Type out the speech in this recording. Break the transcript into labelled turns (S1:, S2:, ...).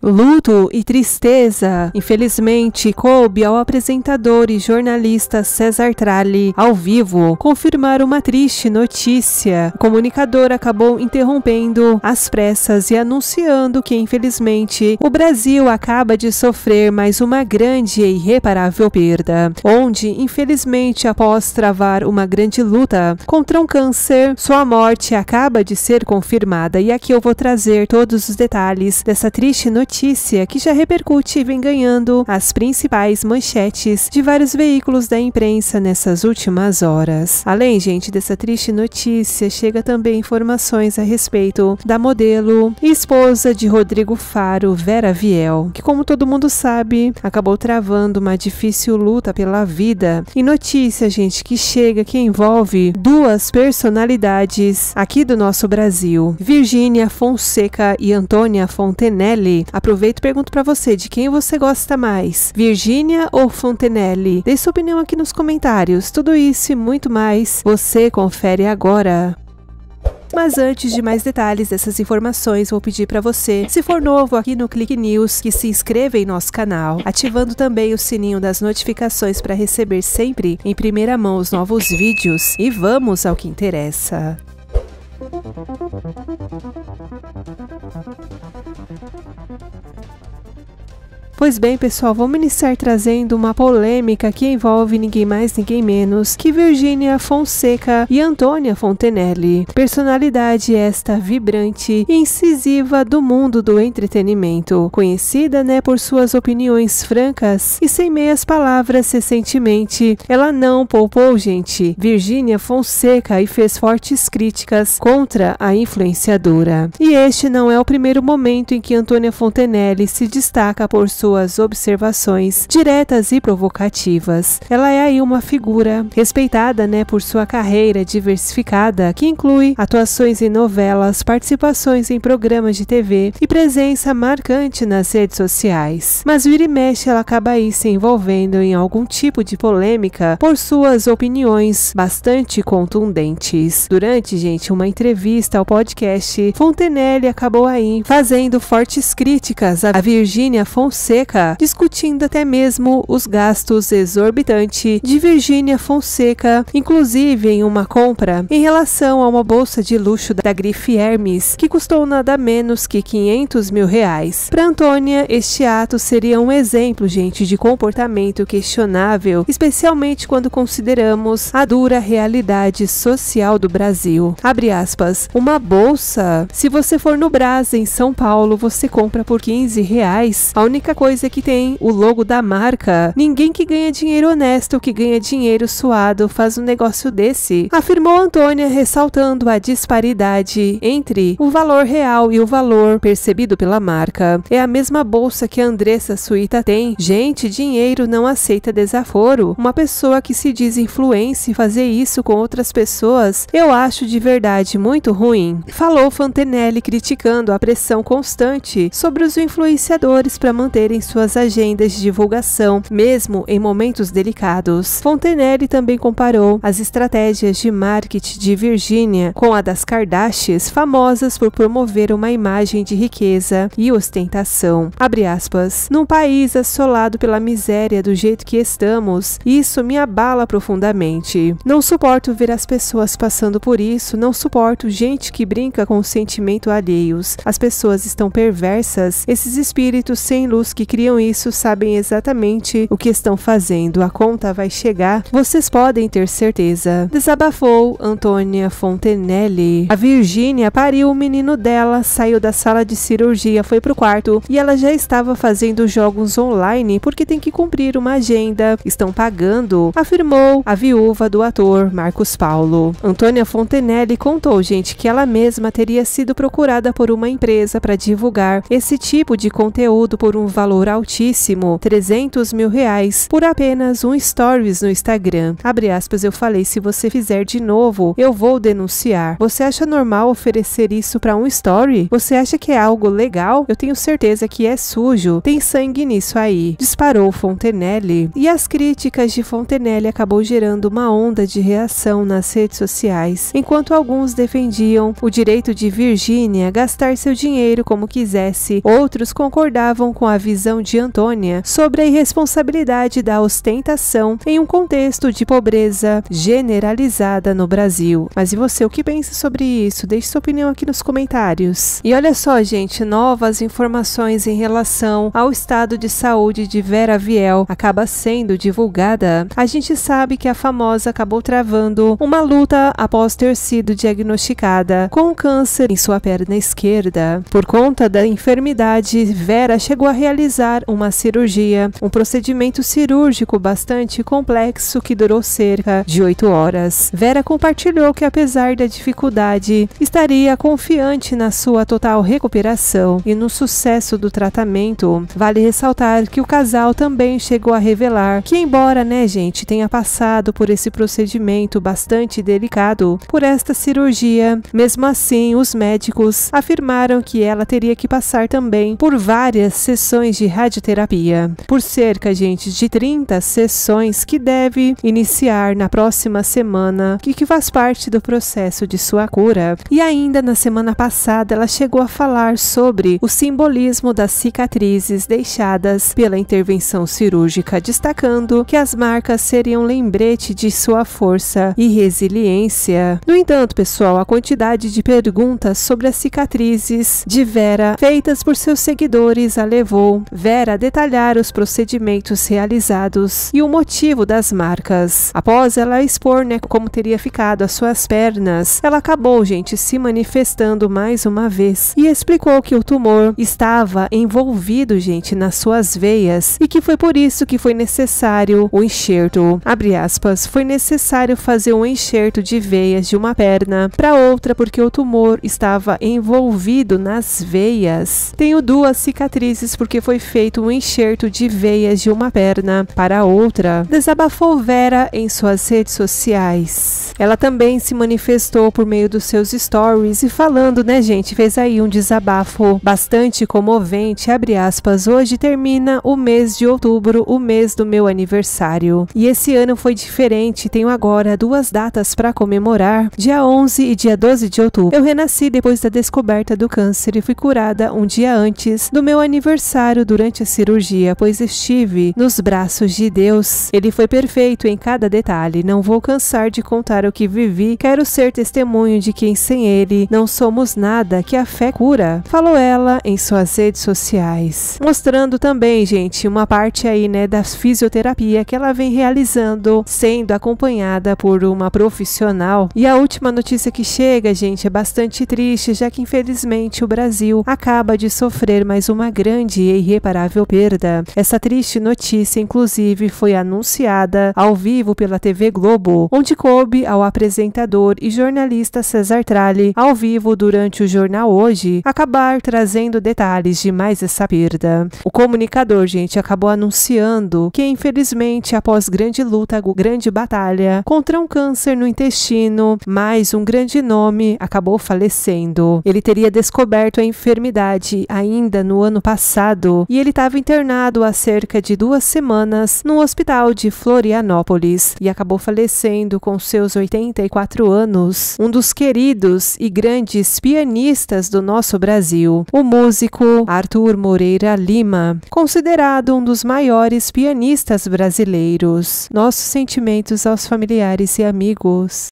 S1: Luto e tristeza, infelizmente, coube ao apresentador e jornalista César Tralli, ao vivo, confirmar uma triste notícia. O comunicador acabou interrompendo às pressas e anunciando que, infelizmente, o Brasil acaba de sofrer mais uma grande e irreparável perda, onde, infelizmente, após travar uma grande luta contra um câncer, sua morte acaba de ser confirmada. E aqui eu vou trazer todos os detalhes dessa triste notícia que já repercute e vem ganhando as principais manchetes de vários veículos da imprensa nessas últimas horas. Além, gente, dessa triste notícia, chega também informações a respeito da modelo e esposa de Rodrigo Faro, Vera Viel, que, como todo mundo sabe, acabou travando uma difícil luta pela vida. E notícia, gente, que chega, que envolve duas personalidades aqui do nosso Brasil, Virgínia Fonseca e Antônia Fontenelle. Aproveito e pergunto para você, de quem você gosta mais, Virgínia ou Fontenelle? Deixe sua opinião aqui nos comentários. Tudo isso e muito mais, você confere agora. Mas antes de mais detalhes dessas informações, vou pedir para você, se for novo aqui no Clique News, que se inscreva em nosso canal, ativando também o sininho das notificações para receber sempre em primeira mão os novos vídeos. E vamos ao que interessa. Pois bem, pessoal, vamos iniciar trazendo uma polêmica que envolve ninguém mais, ninguém menos que Virgínia Fonseca e Antônia Fontenelle. Personalidade esta vibrante e incisiva do mundo do entretenimento, conhecida, por suas opiniões francas e sem meias palavras. Recentemente, ela não poupou, gente, Virgínia Fonseca, e fez fortes críticas contra a influenciadora. E este não é o primeiro momento em que Antônia Fontenelle se destaca por suas observações diretas e provocativas. Ela é aí uma figura respeitada, por sua carreira diversificada, que inclui atuações em novelas, participações em programas de TV e presença marcante nas redes sociais. Mas vira e mexe, ela acaba aí se envolvendo em algum tipo de polêmica por suas opiniões bastante contundentes. Durante, gente, uma entrevista ao podcast, Fontenelle acabou aí fazendo fortes críticas a Virgínia Fonseca, discutindo até mesmo os gastos exorbitantes de Virgínia Fonseca, inclusive em uma compra em relação a uma bolsa de luxo da grife Hermes, que custou nada menos que R$500 mil. Para Antônia, este ato seria um exemplo, gente, de comportamento questionável, especialmente quando consideramos a dura realidade social do Brasil. Abre aspas, uma bolsa, se você for no Brás, em São Paulo, você compra por R$15. A única coisa que tem o logo da marca. Ninguém que ganha dinheiro honesto, que ganha dinheiro suado, faz um negócio desse, afirmou Antônia, ressaltando a disparidade entre o valor real e o valor percebido pela marca. É a mesma bolsa que a Andressa Suíta tem. Gente, dinheiro não aceita desaforo. Uma pessoa que se diz influencer fazer isso com outras pessoas, eu acho de verdade muito ruim. Falou Fontenelle, criticando a pressão constante sobre os influenciadores para manterem suas agendas de divulgação, mesmo em momentos delicados. Fontenelle também comparou as estratégias de marketing de Virgínia com a das Kardashians, famosas por promover uma imagem de riqueza e ostentação. Abre aspas, num país assolado pela miséria do jeito que estamos, isso me abala profundamente. Não suporto ver as pessoas passando por isso, não suporto gente que brinca com os sentimentos alheios. As pessoas estão perversas, esses espíritos sem luz que criam isso sabem exatamente o que estão fazendo. A conta vai chegar, vocês podem ter certeza. Desabafou Antônia Fontenelle. A Virgínia pariu o menino dela, saiu da sala de cirurgia, foi pro quarto e ela já estava fazendo jogos online porque tem que cumprir uma agenda. Estão pagando, afirmou a viúva do ator Marcos Paulo. Antônia Fontenelle contou, gente, que ela mesma teria sido procurada por uma empresa para divulgar esse tipo de conteúdo por um valor valor altíssimo, 300 mil reais, por apenas um stories no Instagram. Abre aspas, eu falei, se você fizer de novo, eu vou denunciar. Você acha normal oferecer isso para um story? Você acha que é algo legal? Eu tenho certeza que é sujo. Tem sangue nisso aí. Disparou Fontenelle. E as críticas de Fontenelle acabou gerando uma onda de reação nas redes sociais, enquanto alguns defendiam o direito de Virgínia gastar seu dinheiro como quisesse, outros concordavam com a visão de Antônia sobre a irresponsabilidade da ostentação em um contexto de pobreza generalizada no Brasil. Mas e você, o que pensa sobre isso? Deixe sua opinião aqui nos comentários. E olha só, gente, novas informações em relação ao estado de saúde de Vera Viel acaba sendo divulgada. A gente sabe que a famosa acabou travando uma luta após ter sido diagnosticada com câncer em sua perna esquerda. Por conta da enfermidade, Vera chegou a realizar uma cirurgia, um procedimento cirúrgico bastante complexo que durou cerca de 8 horas. Vera compartilhou que, apesar da dificuldade, estaria confiante na sua total recuperação e no sucesso do tratamento. Vale ressaltar que o casal também chegou a revelar que, embora, gente, tenha passado por esse procedimento bastante delicado, por esta cirurgia, mesmo assim, os médicos afirmaram que ela teria que passar também por várias sessões de radioterapia, por cerca, de 30 sessões que deve iniciar na próxima semana, que faz parte do processo de sua cura. E ainda na semana passada, ela chegou a falar sobre o simbolismo das cicatrizes deixadas pela intervenção cirúrgica, destacando que as marcas seriam lembrete de sua força e resiliência. No entanto, pessoal, a quantidade de perguntas sobre as cicatrizes de Vera feitas por seus seguidores a levou Vera a detalhar os procedimentos realizados e o motivo das marcas. Após ela expor, como teria ficado as suas pernas, ela acabou, se manifestando mais uma vez e explicou que o tumor estava envolvido, nas suas veias e que foi por isso que foi necessário o enxerto. Abre aspas, foi necessário fazer um enxerto de veias de uma perna para outra porque o tumor estava envolvido nas veias. Tenho 2 cicatrizes porque foi feito um enxerto de veias de uma perna para outra. Desabafou Vera em suas redes sociais. Ela também se manifestou por meio dos seus stories e falando, fez aí um desabafo bastante comovente. Abre aspas, hoje termina o mês de outubro, o mês do meu aniversário. E esse ano foi diferente, tenho agora 2 datas para comemorar, dia 11 e dia 12 de outubro. Eu renasci depois da descoberta do câncer e fui curada um dia antes do meu aniversário durante a cirurgia, pois estive nos braços de Deus. Ele foi perfeito em cada detalhe, não vou cansar de contar o que vivi, quero ser testemunho de que sem ele não somos nada, que a fé cura, falou ela em suas redes sociais. Mostrando também, uma parte aí, da fisioterapia que ela vem realizando, sendo acompanhada por uma profissional. E a última notícia que chega, é bastante triste, já que infelizmente o Brasil acaba de sofrer mais uma grande e irreparável perda. Essa triste notícia, inclusive, foi anunciada ao vivo pela TV Globo, onde coube ao apresentador e jornalista César Tralli, ao vivo durante o Jornal Hoje, acabar trazendo detalhes de mais essa perda. O comunicador, acabou anunciando que, infelizmente, após grande luta, grande batalha contra um câncer no intestino, mais um grande nome acabou falecendo. Ele teria descoberto a enfermidade ainda no ano passado e ele estava internado há cerca de 2 semanas no hospital de Florianópolis e acabou falecendo com seus 84 anos. Um dos queridos e grandes pianistas do nosso Brasil, o músico Arthur Moreira Lima, considerado um dos maiores pianistas brasileiros. Nossos sentimentos aos familiares e amigos.